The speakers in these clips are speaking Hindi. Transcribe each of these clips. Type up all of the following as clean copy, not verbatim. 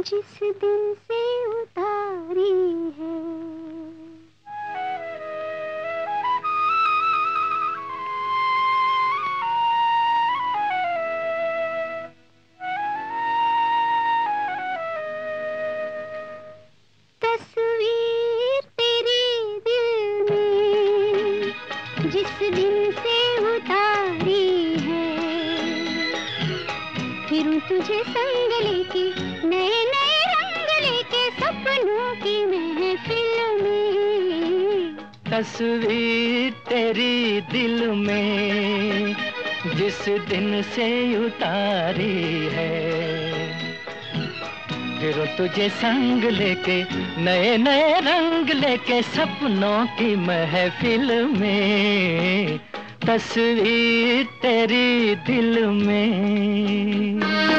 जिस दिन से उतारी है। तस्वीर तेरे दिल में जिस दिन से उतारी है, फिरूं तुझे संग लेके नए नए रंग लेके सपनों की महफिल में। तस्वीर तेरी दिल में जिस दिन से उतारी है, फिरूं तुझे संग लेके नए नए रंग लेके सपनों की महफिल में। तस्वीर तेरी दिल में।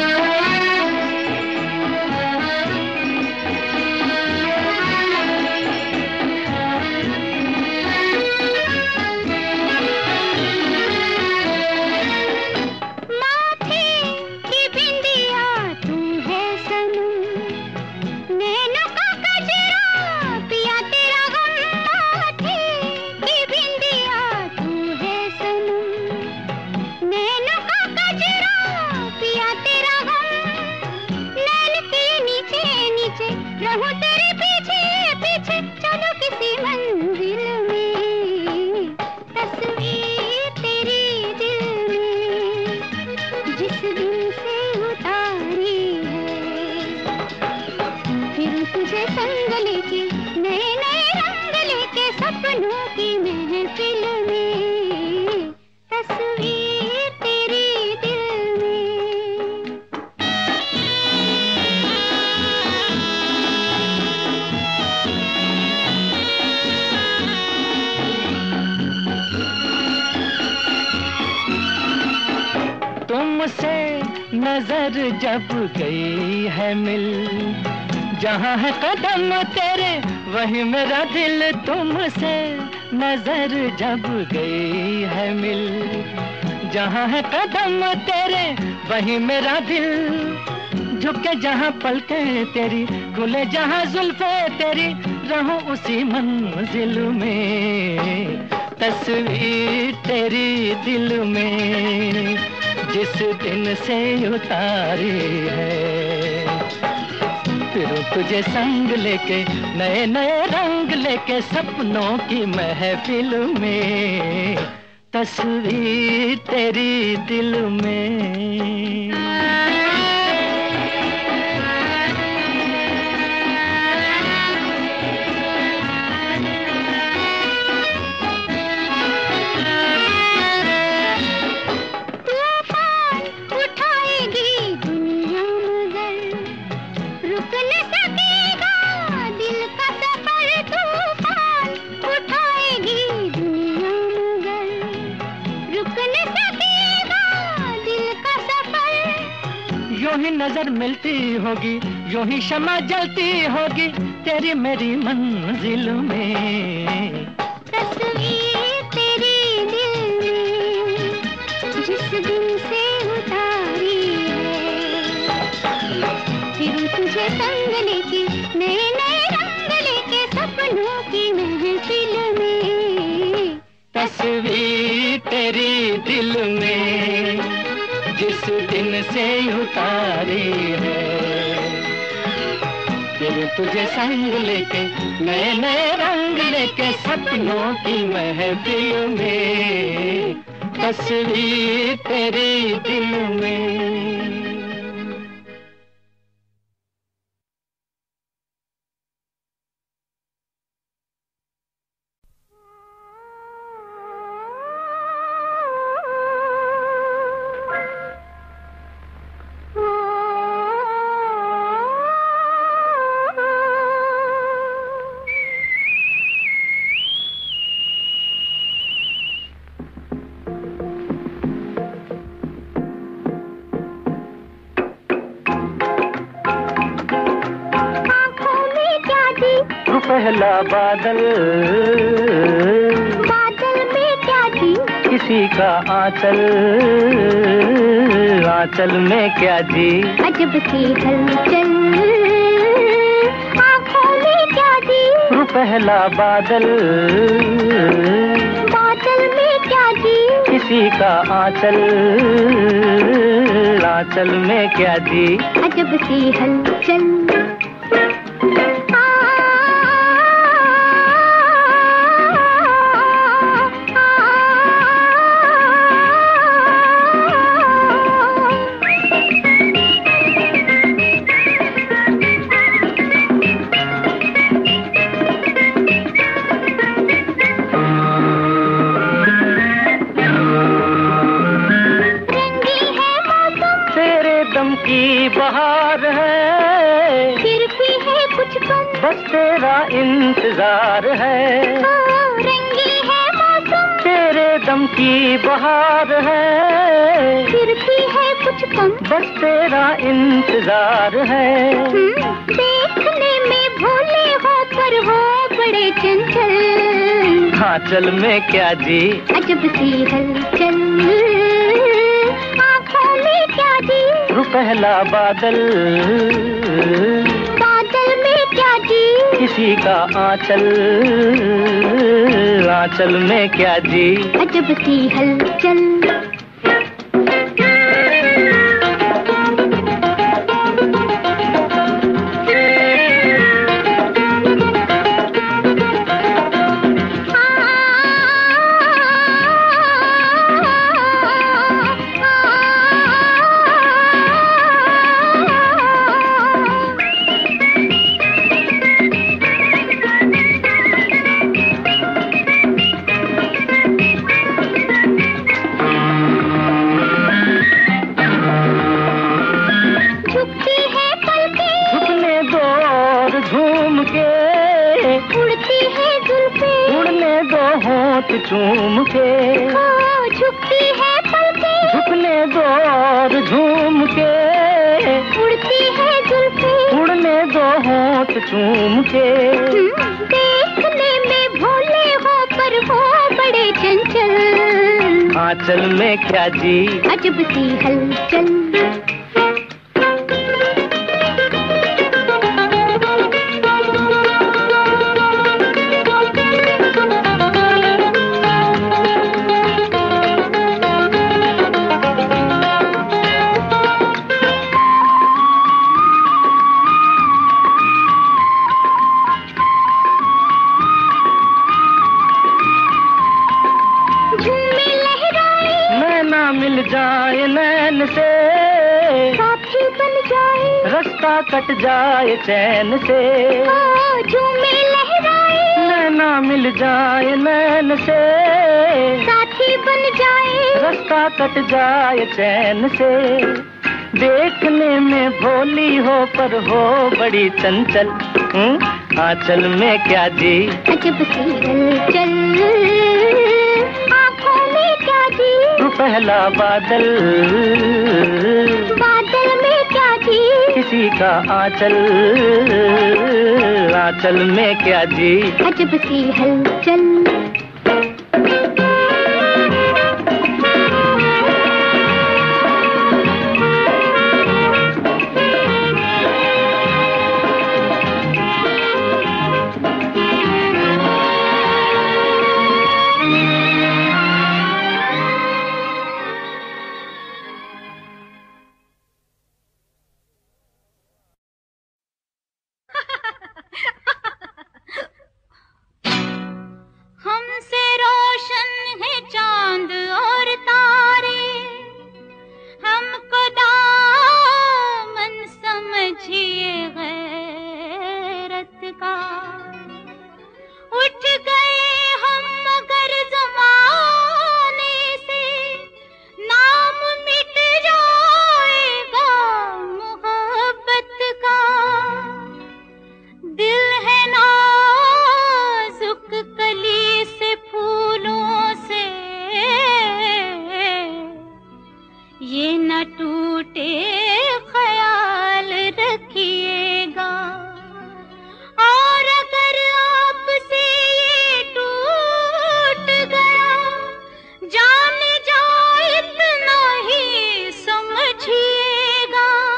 नजर जब गई है मिल, जहाँ है कदम तेरे वही मेरा दिल। तुमसे नजर जब गई है मिल, जहाँ है कदम तेरे वही मेरा दिल। झुके जहाँ पलके तेरी, खुले जहाँ जुल्फे तेरी, रहूं उसी मंजिल में। तस्वीर तेरी दिल में जिस दिन से उतारी है, फिरूं तुझे संग लेके नए नए रंग लेके सपनों की महफिल में। तस्वीर तेरी दिल में। यूं ही नजर मिलती होगी, यूं ही शमा जलती होगी तेरी मेरी मंजिल में। तस्वीर तेरी दिल में जिस दिन से उतारी है, फिर तुझे संग लेके नए नए रंग लेके सपनों की महफिल में। तस्वीर तेरी दिल में जिस दिन से उतारी है, फिर तुझे संग लेके नए नए रंग लेके सपनों की महफिल में। तस्वीर तेरी दिल में। पहला बादल, बादल में क्या थी? किसी का आंचल, आंचल में क्या जी? अजब सी हलचल पहला बादल, बादल में क्या जी, किसी का आंचल, आंचल में क्या जी, अजब सी हलचल। की बहार है, फिर भी है कुछ कम, बस तेरा इंतजार है। रंगी है मौसम, तेरे दम की बहार है, फिर भी है कुछ कम, बस तेरा इंतजार है। देखने में भोले हो पर हो बड़े चंचल, आंचल में क्या जी, अजब सी हलचल। आँखों में क्या जी, पहला बादल, बादल में क्या जी, किसी का आंचल, आंचल में क्या जी, अजब सी हलचल। झूम के झुकती है पलकें, झुकने दो और झूम के, उड़ती है जुल्फें, उड़ने दो होंठ चूम के। देखने में भोले हो पर हो बड़े चंचल, आंचल में क्या जी, अजब सी हलचल। मिल जाए नैन से, साथी बन जाए, रास्ता कट जाए चैन से। झूमे लहराए, नैना मिल जाए नैन से, साथी बन जाए, रास्ता कट जाए चैन से। देखने में भोली हो पर हो बड़ी चंचल, आंचल में क्या जी, अजब सी हलचल। पहला बादल, बादल में क्या जी, किसी का आंचल, आंचल में क्या जी, अजब सी हलचल।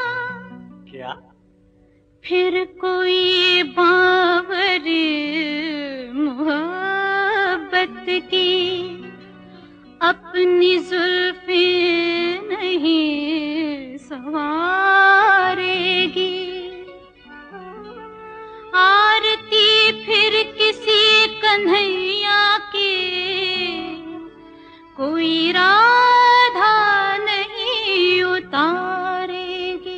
फिर कोई बावर अपनी जुल्फे नहीं संवारेगी, आरती फिर किसी कन्हैया की कोई राधा नहीं उतारेगी।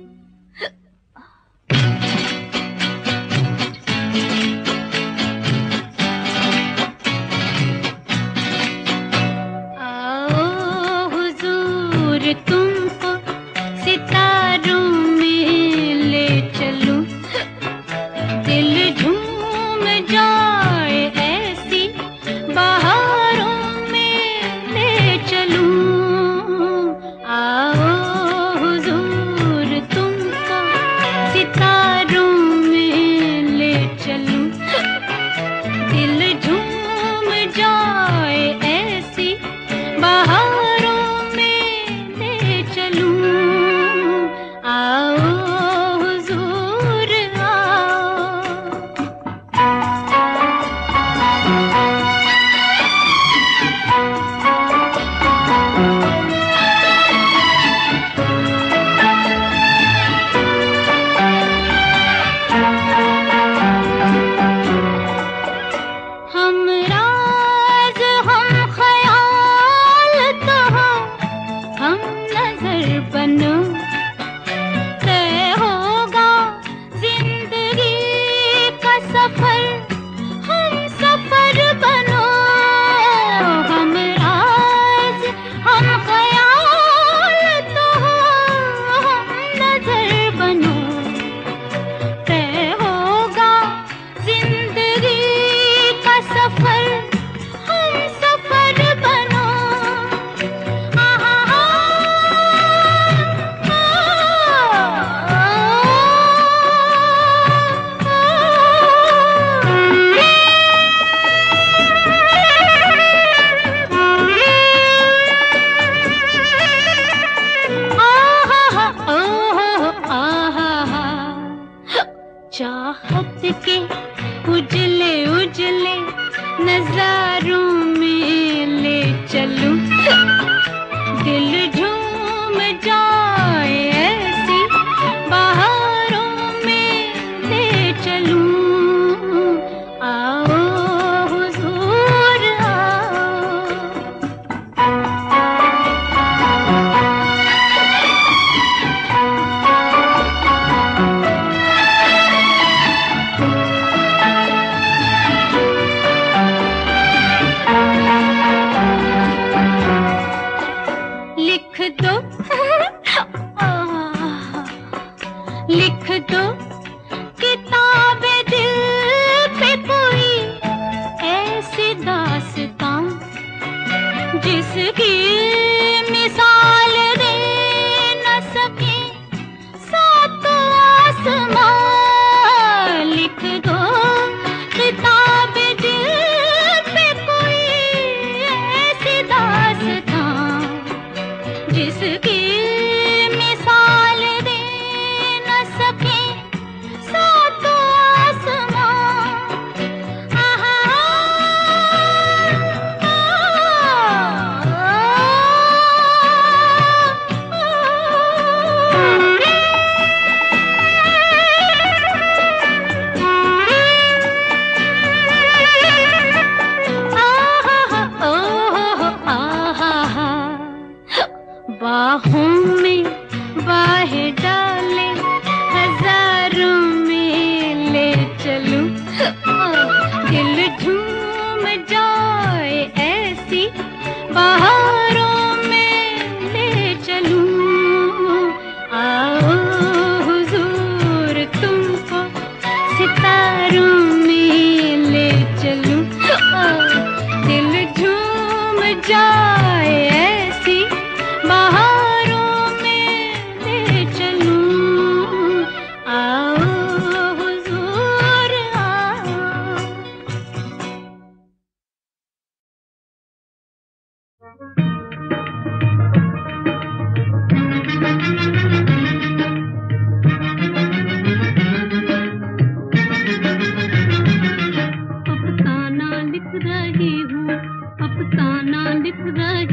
तुमको सितारों में ले चलूं, दिल झूम जाए ऐसी बहारों में ले चलूं। आओ हुजूर तुमको सितारों में ले चलूं, दिल झूम जाए ऐसी बहारों चाहत के उजले उजले नजारों में ले चलूं, दिल झूम जाए ऐसी बहारों में ले चलूं। आओ हुजूर लिख दो किताबे दिल पे कोई ऐसी दास्तां जिसकी मिसाल दे न सके सातों आसमां। लिख दो किताबे दिल पे कोई ऐसी दास्तां जिसकी बाहों में बाहें डाले हजारों में ले चलूं, दिल झूम जाए ऐसी बहारों में ले चलूं। आओ हुजूर तुमको सितारों में ले चलूं, दिल झूम जाए ऐसी बहारों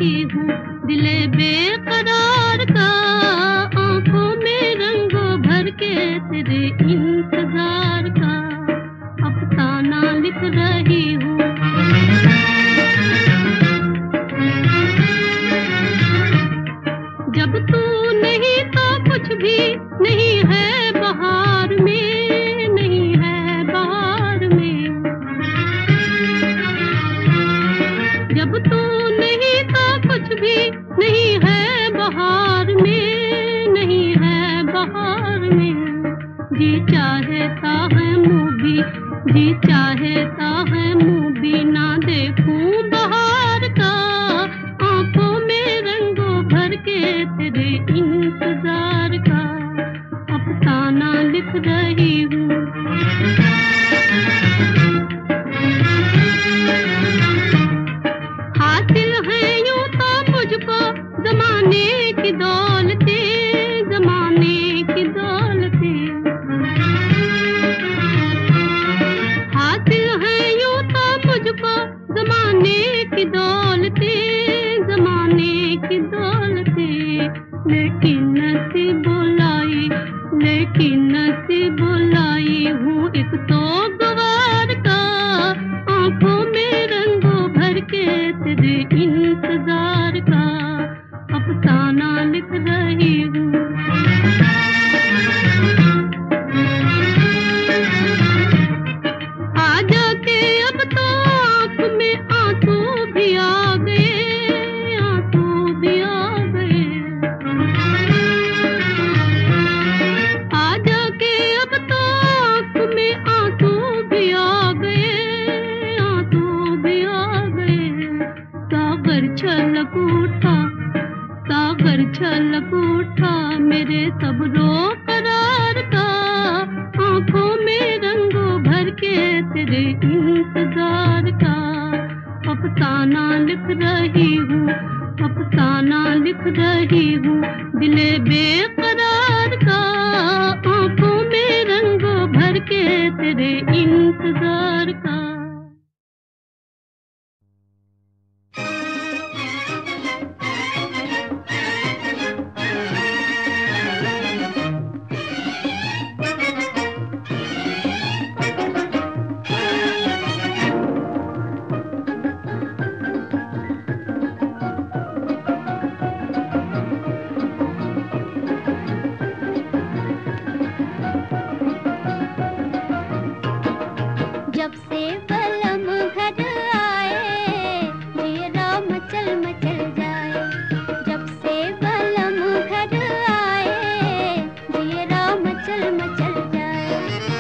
रही हूँ दिले बेकरार का, आंखों में रंगों भर के तेरे इंतजार का अफसाना लिख रही हूँ। जब तू नहीं तो कुछ भी नहीं है बहार में, नहीं है बहार में। जब तू नहीं तो कुछ भी नहीं है बहार में, नहीं है बहार में। जी चाहता है मुँह भी, जी चाहता है मुँह भी ना देखूं बहार का, आंखों में रंगों भर के तेरे इंतजार का अफसाना लिख रही हूँ। हासिल है यूं तो मुझको जमाने की दौलतें, जमाने की दौलतें। हासिल है यूं तो मुझको जमाने की दौलतें, जमाने की दौलतें। लेकिन नसीब बुलाई, लेकिन नसीब बुलाई हूँ एक तो गवार का, आंखों में रंगों भर के तेरे इंतजार का अफसाना लिख रही हूँ। आ जाके अब तो आँख में आंसू भी आ गए, आंसू भी आ गए। आ जाके अब तो आँख में आंसू भी आ गए, आंसू भी आ गए। सागर छलक उठा, सागर छलक उठा मेरे सब्रो करार का, आंखों में रंगों भर के तेरे इंतजार का अफसाना लिख रही हूँ, अफसाना लिख रही हूँ दिले बेकरार का, आंखों में रंगों भर के तेरे इंतजार का। जब से बलम घर आए मेरा मचल मचल जाए, जब से बलम घर आए मेरा मचल मचल जाए।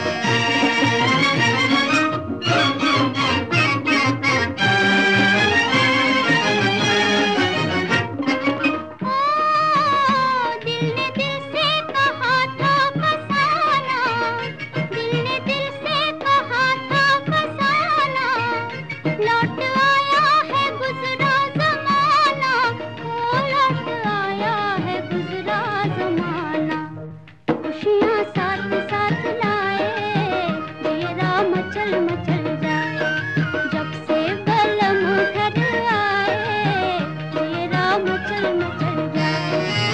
ओ दिल ने दिल से कहा था फसाना, दिल ने दिल से कहा था फसाना, लौट आया है गुजरा जमाना, ओ लौट आया है गुजरा जमाना। खुशियाँ साथ साथ लाए मेरा मचल मचल जाए, जब से बलम घर आए मेरा मचल मचल जाए।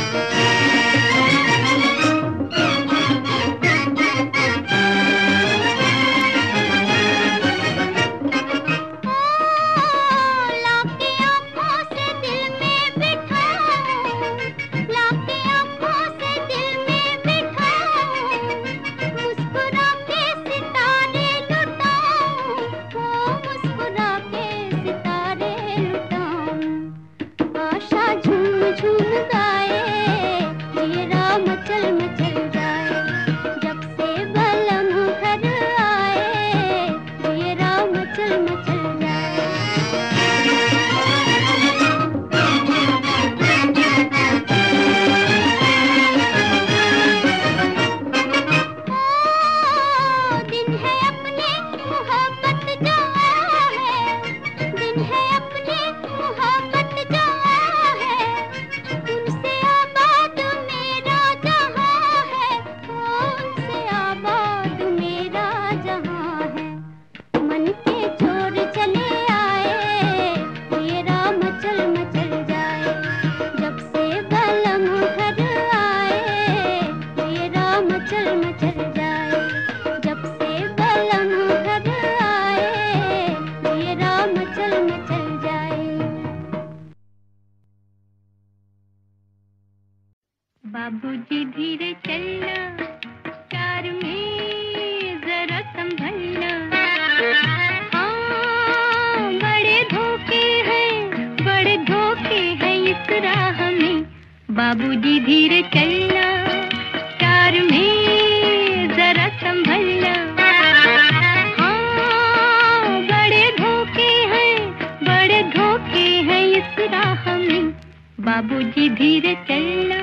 लाके आँखों से दिल में बिठाऊं, लाके आँखों से दिल में बिठाऊं, मुस्कुरा के सितारे लुटाऊं, ओ मुस्कुरा के सितारे लुटाऊं। आशा झूम झूम गाए मेरा मचल मचल जाए, जब से बलम घर आए मेरा मचल मचल जाए। ओ दिन है अपने मोहब्बत जो है, दिन है अपने मोहब्बत जो है, बाबूजी धीरे चलना, प्यार में जरा संभलना। हाँ, बड़े धोखे हैं इस राह में। बाबूजी धीरे चलना, प्यार में जरा संभलना। हाँ, बड़े धोखे हैं इस राह में। बाबूजी धीरे चलना।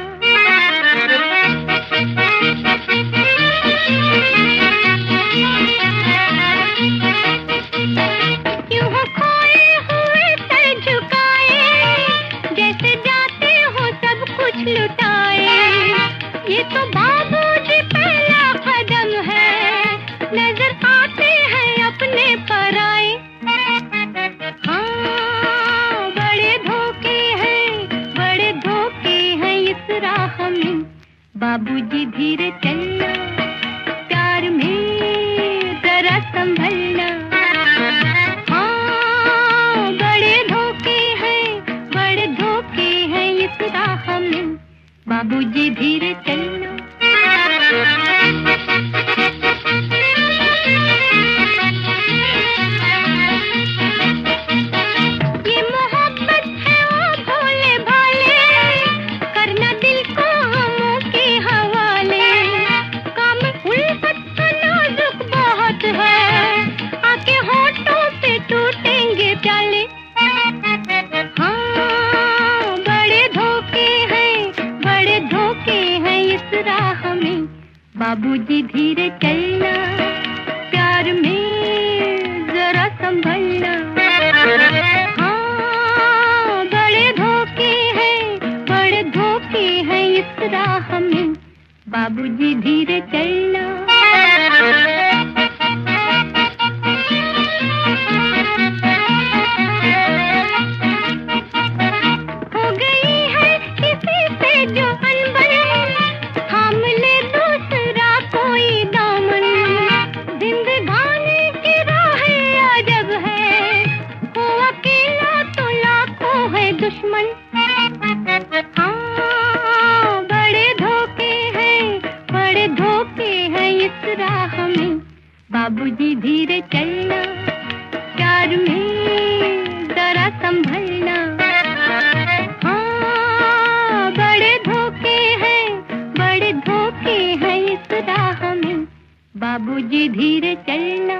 क्यों हो खोए हुए सर झुकाए, जैसे जाते हो सब कुछ लुटाए। ये तो बाबूजी पहला कदम है, नजर आते हैं अपने पराए। हाँ, बड़े धोखे हैं इस राह में। बाबूजी धीरे चलना, प्यार में जरा संभलना। हाँ, बड़े धोखे हैं इस राह में। बाबूजी धीरे चलना। ये मोहब्बत है वो भोले भाले, करना दिल को हमों के हवाले। काम उल्फत का नाजुक बहुत है, आके होठों से टूटेंगे प्याले। हाँ, बड़े धोखे हैं इस राह में। बाबूजी धीरे चलना, प्यार में जरा संभलना। हाँ, बड़े धोखे हैं इस राह में। बाबूजी धीरे चलना। हो गई है किसी से जो अनबन, थाम ले दूसरा कोई दामन। जिंदगानी की राहें अजब है, हो अकेला तो लाखों है दुश्मन। हाँ, बड़े धोखे हैं इस राह में। बाबूजी धीरे चलना, प्यार में जरा संभलना। हाँ, बड़े धोखे हैं इस राह में। बाबूजी धीरे चलना।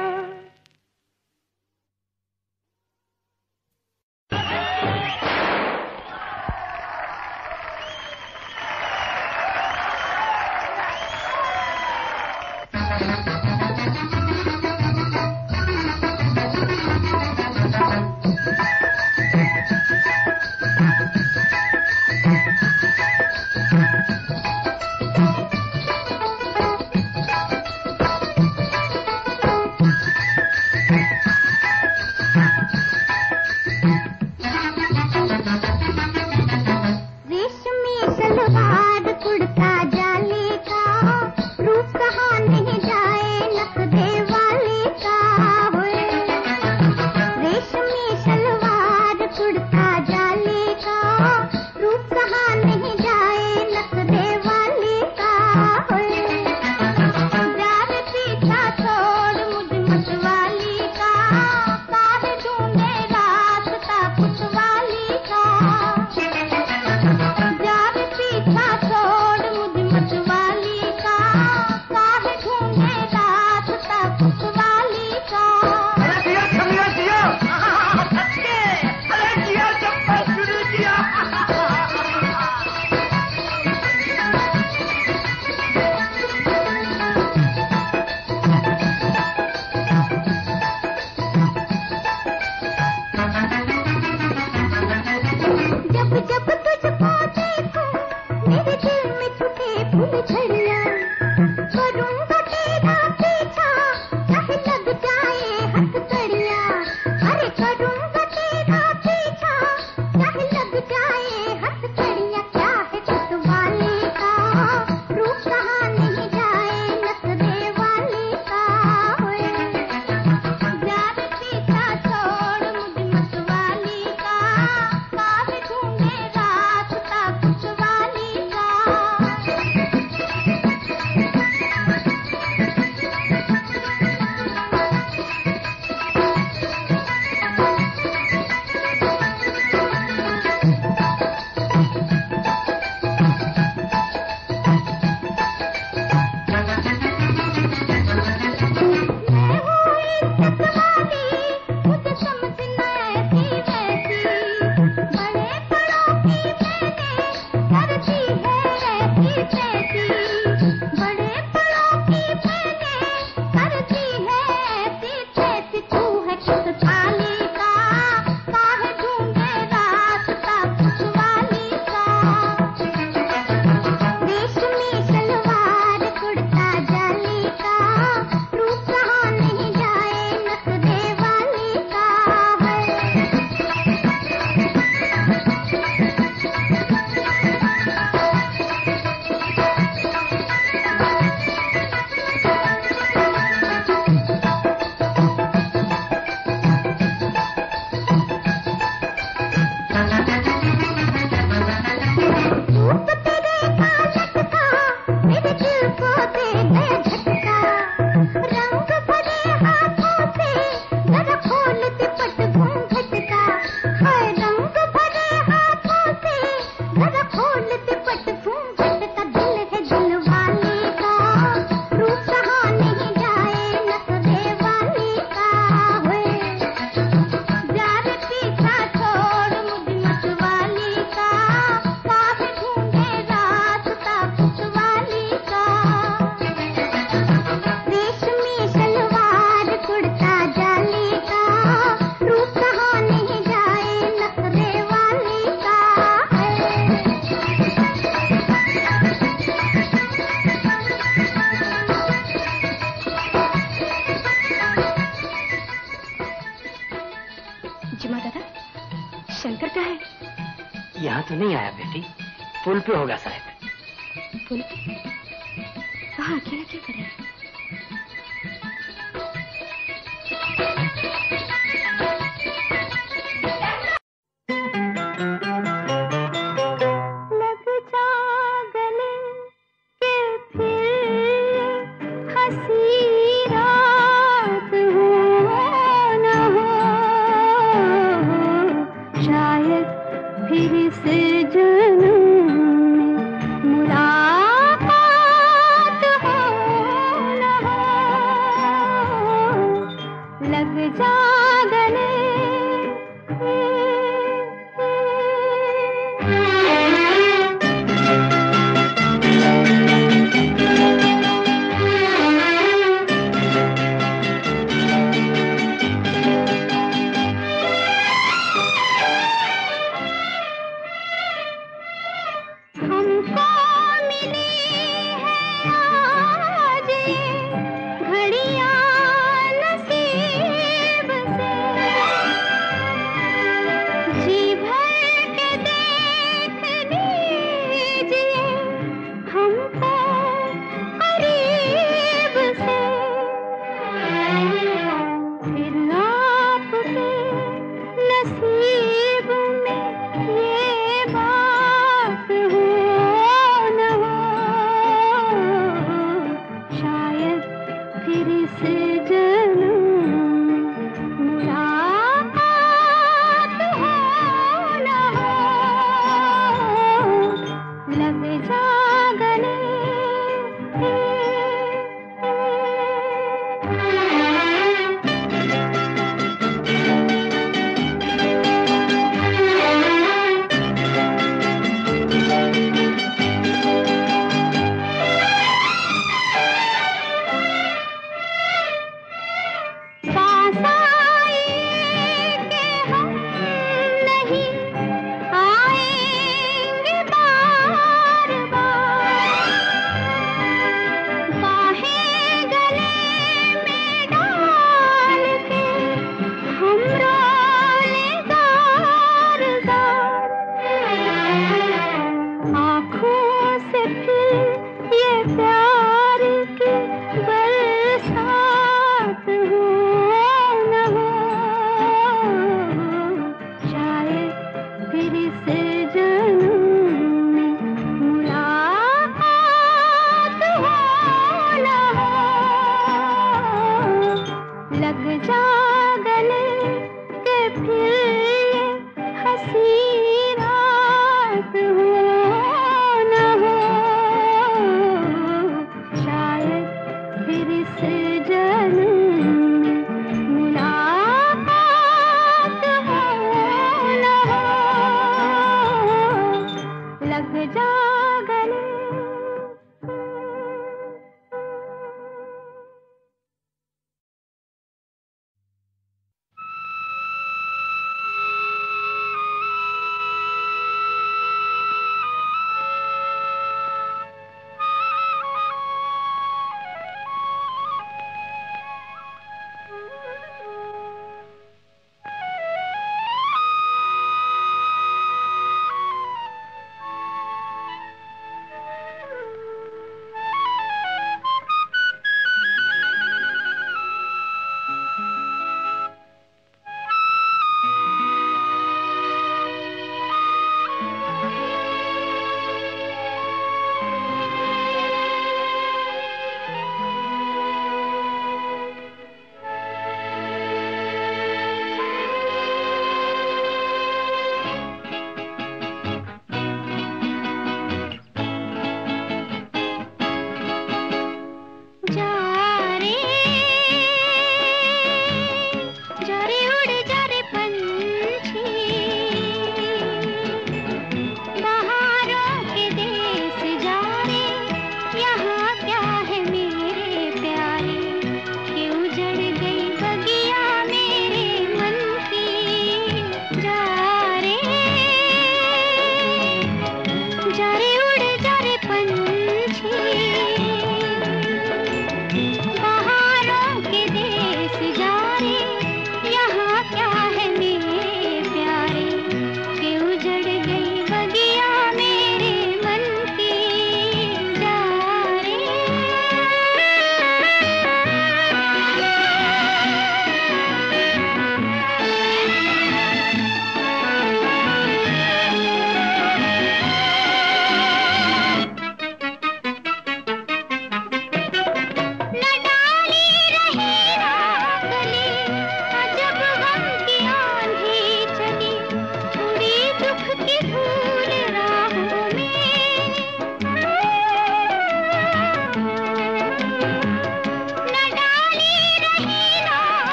शंकर का है? यहाँ तो नहीं आया बेटी, पुल पे होगा शायद। पुल पे? वहाँ अकेला क्या कर रहा है? जा